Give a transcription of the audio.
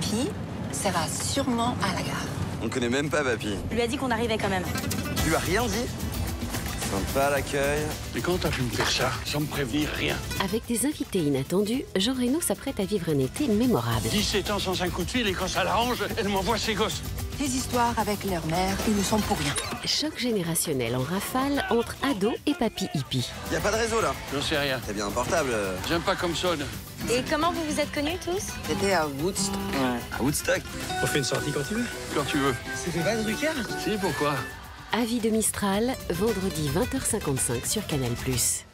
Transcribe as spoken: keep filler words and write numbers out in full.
Papy sera sûrement à la gare. On connaît même pas Papy. Lui a dit qu'on arrivait quand même. Tu lui as rien dit? Sympa l'accueil. Mais comment t'as pu me faire ça sans me prévenir, rien? Avec des invités inattendus, Jean Reno s'apprête à vivre un été mémorable. dix-sept ans sans un coup de fil et quand ça l'arrange, elle m'envoie ses gosses. Les histoires avec leur mère, ils ne sont pour rien. Choc générationnel en rafale entre ado et papy hippie. Y a pas de réseau là? J'en sais rien. T'as bien un portable. J'aime pas comme sonne. Et comment vous vous êtes connus tous? C'était à Woodstock. À Woodstock. On fait une sortie quand tu veux. Quand tu veux. C'était pas Drucker? Si, pourquoi? Avis de Mistral, vendredi vingt heures cinquante-cinq sur Canal plus.